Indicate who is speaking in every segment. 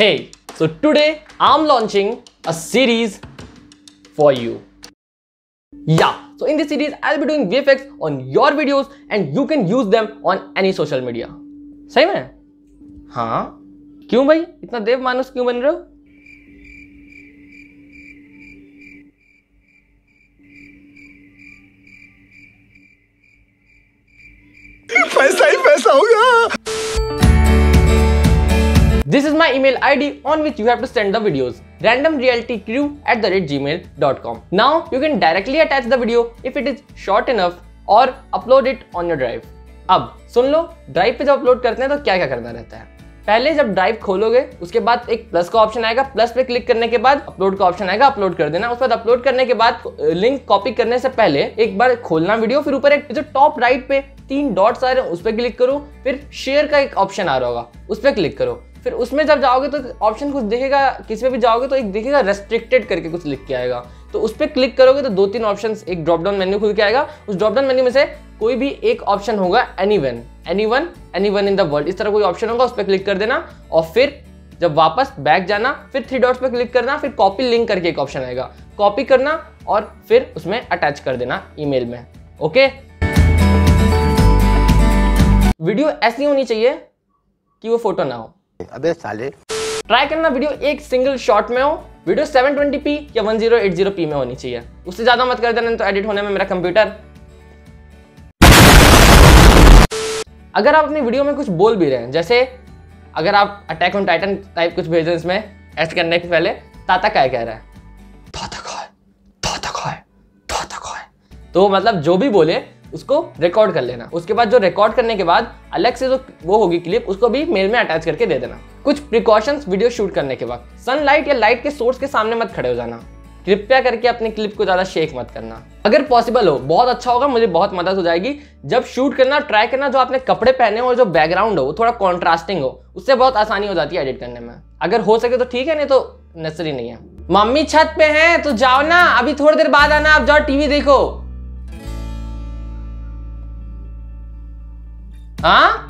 Speaker 1: Hey, so today I'm launching a series for you. Yeah, so in this series I'll be doing VFX on your videos and you can use them on any social media. सही में? हाँ? क्यों भाई इतना देव मानुस क्यों बन रहे हो?
Speaker 2: पैसा ही पैसा होगा।
Speaker 1: This is my email ID on which you have to send the videos. randomrealitycrew@gmail.com. Now you can directly attach the video if it is short enough or upload it on your drive. अब सुन लो, drive पे जब upload करते हैं तो क्या क्या करना रहता है। पहले जब ड्राइव खोलोगे उसके बाद एक प्लस का ऑप्शन आएगा, प्लस पे क्लिक करने के बाद अपलोड का ऑप्शन आएगा, अपलोड कर देना। उसके बाद अपलोड करने के बाद लिंक कॉपी करने से पहले एक बार खोलना वीडियो, फिर ऊपर एक जो टॉप राइट पे 3 डॉट्स आ रहे हैं उस पर क्लिक करो, फिर शेयर का एक ऑप्शन आ रहा होगा उस पर क्लिक करो। फिर उसमें जब जाओगे तो ऑप्शन कुछ दिखेगा, किसी पे भी जाओगे तो एक दिखेगा रेस्ट्रिक्टेड करके कुछ लिख के आएगा, तो उस पर क्लिक करोगे तो 2-3 ऑप्शंस, एक ड्रॉप डाउन मेन्यू खुल के आएगा। उस ड्रॉप डाउन मेन्यू में से कोई भी एक ऑप्शन होगा एनीवन इन द वर्ल्ड, इस तरह कोई ऑप्शन होगा, उस पर क्लिक कर देना और फिर जब वापस बैक जाना फिर 3 डॉट्स पे क्लिक करना, फिर कॉपी लिंक करके एक ऑप्शन आएगा, कॉपी करना और फिर उसमें अटैच कर देना ईमेल में। ओके, वीडियो ऐसी होनी चाहिए कि वो फोटो ना हो।
Speaker 2: अबे साले,
Speaker 1: ट्राई करना वीडियो एक सिंगल शॉट में हो, वीडियो 720p या 1080p में होनी चाहिए, उससे ज्यादा मत कर देना तो एडिट होने में मेरा कंप्यूटर। अगर आप अपनी वीडियो में कुछ बोल भी रहे हैं, जैसे अगर आप अटैक ऑन टाइटन टाइप कुछ भेज रहे हैं, इसमें ऐड करने के पहले ताता काय कह रहा है, ताता काय, तो मतलब जो भी बोले उसको रिकॉर्ड कर लेना। उसके बाद जो रिकॉर्ड करने के बाद अलग से जो वो होगी क्लिप, उसको भी मेल में अटैच करके दे देना। कुछ प्रिकॉशंस वीडियो शूट करने के वक्त, सनलाइट या लाइट के सोर्स के सामने मत खड़े हो जाना। कृपया करके अपनी क्लिप को ज्यादा शेक मत करना। अगर पॉसिबल हो बहुत अच्छा होगा, मुझे बहुत मदद हो जाएगी। जब शूट करना ट्राई करना जो आपने कपड़े पहने हो और जो बैकग्राउंड हो वो थोड़ा कॉन्ट्रास्टिंग हो, उससे बहुत आसानी हो जाती है एडिट करने में। अगर हो सके तो ठीक है, नहीं तो नेसेसरी नहीं है। मम्मी छत पे हैं तो जाओ ना, अभी थोड़ी देर बाद आना, आप जाओ टीवी देखो। हाँ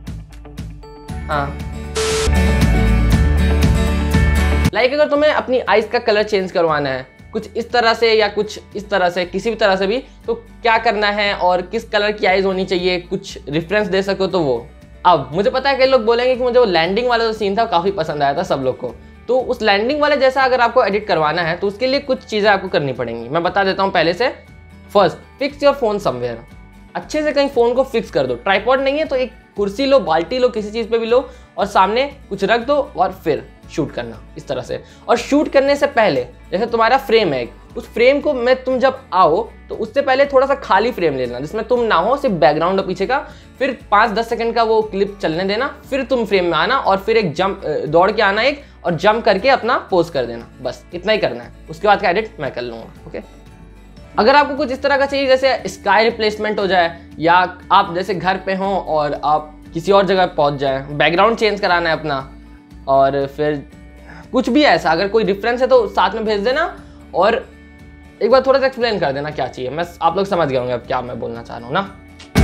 Speaker 1: लाइक अगर तुम्हें अपनी आईज का कलर चेंज करवाना है कुछ इस तरह से या कुछ इस तरह से, किसी भी तरह से भी, तो क्या करना है और किस कलर की आईज होनी चाहिए, कुछ रेफरेंस दे सको तो वो। अब मुझे पता है कई लोग बोलेंगे कि मुझे वो लैंडिंग वाला जो सीन था काफी पसंद आया था सब लोग को, तो उस लैंडिंग वाले जैसा अगर आपको एडिट करवाना है तो उसके लिए कुछ चीजें आपको करनी पड़ेंगी, मैं बता देता हूँ पहले से। First, fix your phone somewhere. अच्छे से कहीं फोन को फिक्स कर दो। ट्राइपॉड नहीं है तो एक कुर्सी लो, बाल्टी लो, किसी चीज पे भी लो और सामने कुछ रख दो और फिर शूट करना इस तरह से। और शूट करने से पहले जैसे तुम्हारा फ्रेम है, उस फ्रेम को में तुम जब आओ तो उससे पहले थोड़ा सा खाली फ्रेम ले लेना जिसमें तुम ना हो, सिर्फ बैकग्राउंड हो पीछे का। फिर 5-10 सेकंड का वो क्लिप चलने देना, फिर तुम फ्रेम में आना और फिर एक जंप दौड़ के आना एक और जंप करके अपना पोज कर देना। बस इतना ही करना है, उसके बाद का एडिट मैं कर लूंगा। ओके, अगर आपको कुछ इस तरह का चाहिए जैसे स्काई रिप्लेसमेंट हो जाए, या आप जैसे घर पे हो और आप किसी और जगह पहुंच जाए, बैकग्राउंड चेंज कराना है अपना, और फिर कुछ भी ऐसा अगर कोई डिफरेंस है तो साथ में भेज देना और एक बार थोड़ा सा एक्सप्लेन कर देना क्या चाहिए। मैं आप लोग समझ गए होंगे अब क्या मैं बोलना चाह रहा हूँ ना।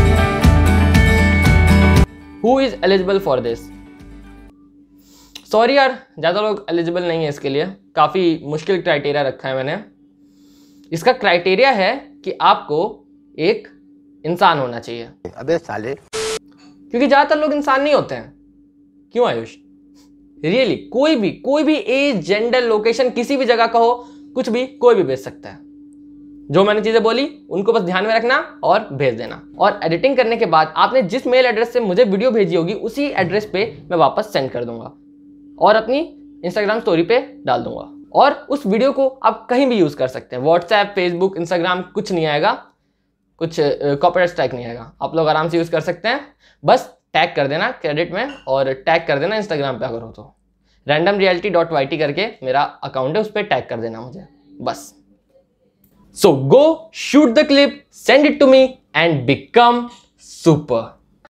Speaker 1: Who is eligible for this? Sorry यार, ज्यादा लोग एलिजिबल नहीं है इसके लिए, काफी मुश्किल क्राइटेरिया रखा है मैंने। इसका क्राइटेरिया है कि आपको एक इंसान होना चाहिए।
Speaker 2: अबे साले,
Speaker 1: क्योंकि ज्यादातर लोग इंसान नहीं होते हैं। क्यों आयुष? रियली कोई भी एज, जेंडर, लोकेशन, किसी भी जगह का हो, कुछ भी कोई भी भेज सकता है। जो मैंने चीजें बोली उनको बस ध्यान में रखना और भेज देना। और एडिटिंग करने के बाद आपने जिस मेल एड्रेस से मुझे वीडियो भेजी होगी उसी एड्रेस पे मैं वापस सेंड कर दूंगा और अपनी इंस्टाग्राम स्टोरी पे डाल दूंगा। और उस वीडियो को आप कहीं भी यूज कर सकते हैं, व्हाट्सएप, फेसबुक, इंस्टाग्राम, कुछ नहीं आएगा, कुछ कॉपीराइट स्ट्राइक नहीं आएगा, आप लोग आराम से यूज कर सकते हैं। बस टैग कर देना क्रेडिट में और टैग कर देना इंस्टाग्राम पे अगर हो तो randomreality.yt करके मेरा अकाउंट है, उस पर टैग कर देना मुझे बस। So go shoot the clip, send it to me and become super.